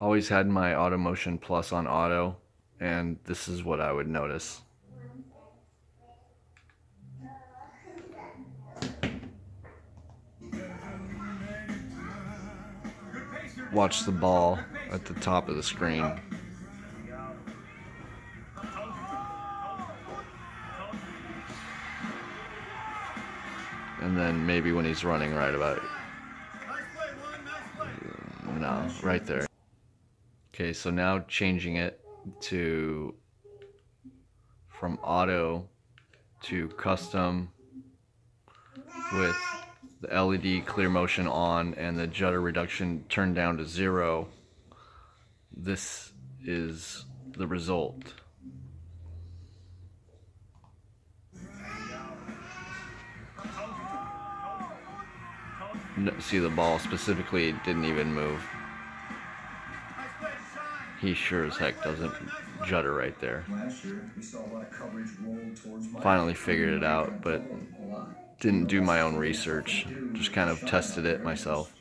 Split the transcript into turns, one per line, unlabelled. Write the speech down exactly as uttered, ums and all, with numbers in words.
Always had my Auto Motion Plus on auto, and this is what I would notice. Watch the ball at the top of the screen. And then maybe when he's running right about, no, right there. Okay, so now changing it to from auto to custom with the L E D clear motion on and the judder reduction turned down to zero. This is the result. See, the ball specifically didn't even move. He sure as heck doesn't judder right there. Finally figured it out, but didn't do my own research. Just kind of tested it myself.